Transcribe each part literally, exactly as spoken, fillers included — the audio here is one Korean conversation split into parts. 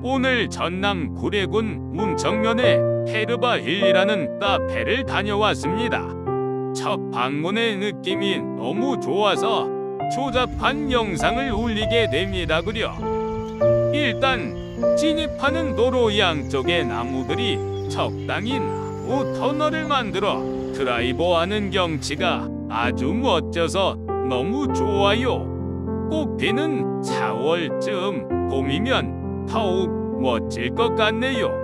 오늘 전남 구례군 문정면에 헤르바힐이라는 카페를 다녀왔습니다. 첫 방문의 느낌이 너무 좋아서 조잡한 영상을 올리게 됩니다. 그려 일단 진입하는 도로 양쪽에 나무들이 적당히 나무 터널을 만들어 드라이브하는 경치가 아주 멋져서 너무 좋아요. 꽃피는 사월쯤 봄이면 더욱 멋질 것 같네요.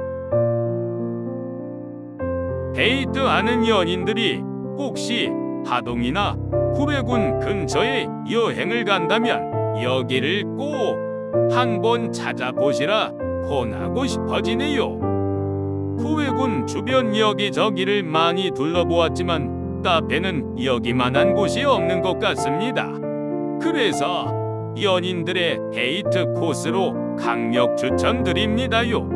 데이트하는 연인들이 혹시 하동이나 구례군 근처에 여행을 간다면 여기를 꼭 한번 찾아보시라 권하고 싶어지네요. 구례군 주변 여기저기를 많이 둘러보았지만 카페는 여기만한 곳이 없는 것 같습니다. 그래서 연인들의 데이트 코스로 강력 추천드립니다요.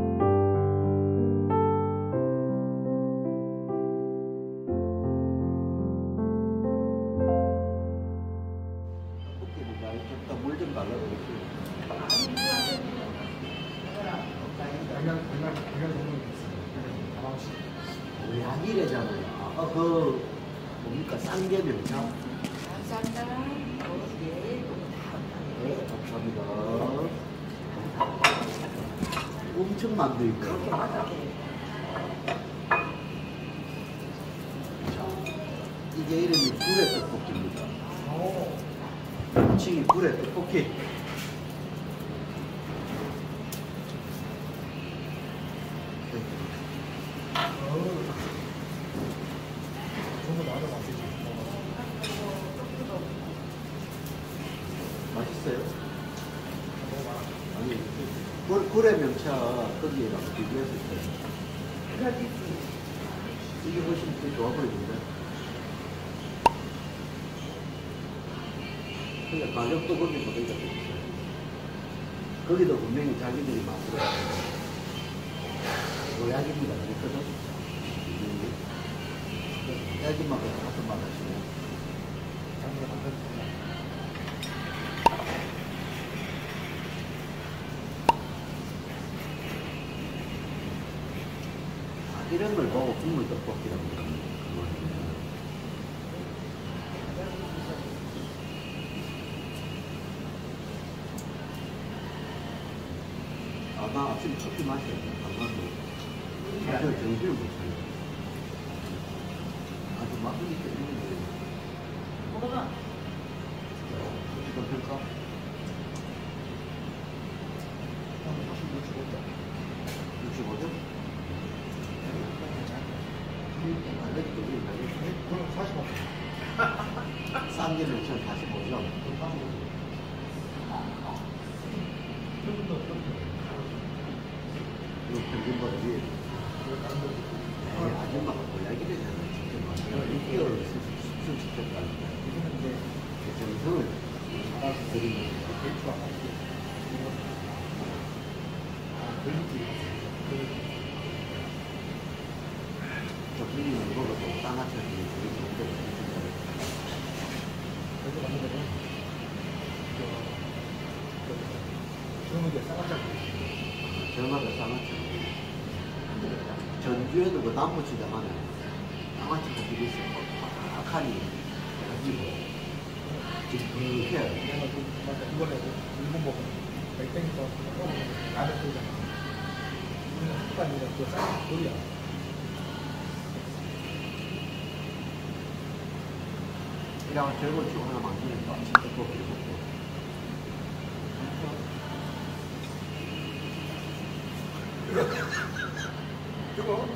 약이래잖아요. 아, 그 뭡니까 쌍계명차? 감사합니다. 네, 감사합니다. 엄청 만두 있고요. 이게 이름이 굴의 떡볶이입니다. 칭이 굴의 떡볶이. 맛있어요? 아니, 굴, 굴의 명차 거기랑 비교했을 때 이게 훨씬 더 좋아 보이는데? 근데 가격도 거기보다 이렇게 비싸요. 거기도 분명히 자기들이 맛으로 노약입니다. 그랬거든? 야기맛과 같은 맛 하시네요. 이런 걸 보고 국물 떡볶이라고 그럽니다. 아, 나 아침에 커피 마셔야 돼. 안 마셔. 사실 정신을 못 차려. 아주 맛있게 있는데. 먹어봐. 이거 될까? 육십오 점? 그럼 사십오 점. 싼 게 몇천 사십오 점. 이거 평균보다 위에. 아줌마가 고약이 되잖아요. 진짜 막 육 개월을 수술시켰다. 정성을 받아서 드리는 대추와 같이. 저 분위기는 먹어도 쌍화차를 되게 좋은데 여기 맞는 거죠? 저는 이제 쌍화차. 저마다 쌍화차. 전주에도 그 나무치다 하면 쌍화차가 되게 있어요. 아칸이 해가지고 지금 그렇게 내가 그 맞아 이번에 일본 먹은 백땡에서 라면 끓이잖아. 우리는 습관이라 그 쌍화차 돌이야. 이랑 절고 치고 하나 만드니까 진짜 떡볶이를 먹고. 뜨거?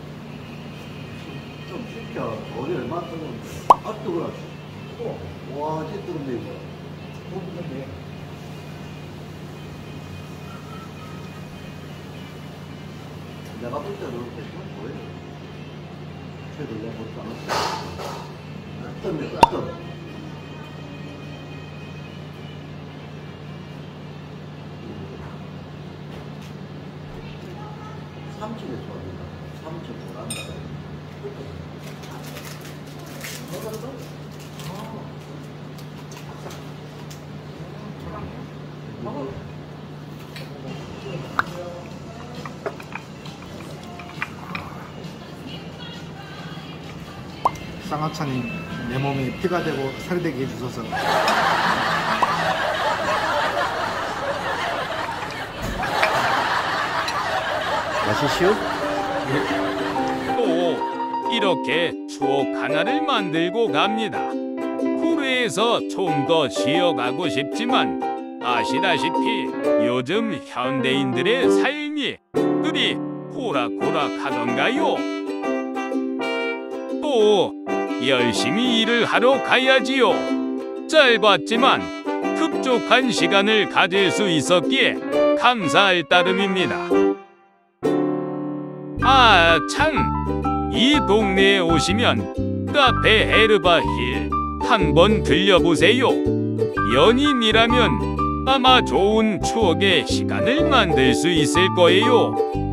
좀 시켜. 어디 얼마나 뜨거운데. 아, 뜨거워. 뜨거. 와, 진짜 뜨겁네, 이거. 너무 뜨거운데. 내가 볼 때는 괜찮아 보여. 최근 내가 볼때 않았어. 뜨겁네, 뜨겁. 삼층에 좋아합니다. 삼층 보란다. 먹었어? 먹어. 먹어. 쌍화차님 내 몸에 피가 되고 살이 되게 해주셔서 마시시오? 또 이렇게 추억 하나를 만들고 갑니다. 후르에서 좀 더 쉬어가고 싶지만 아시다시피 요즘 현대인들의 삶이 그리 호락호락하던가요? 또 열심히 일을 하러 가야지요. 짧았지만 흡족한 시간을 가질 수 있었기에 감사할 따름입니다. 아, 참! 이 동네에 오시면 카페 에르바힐 한번 들려보세요. 연인이라면 아마 좋은 추억의 시간을 만들 수 있을 거예요.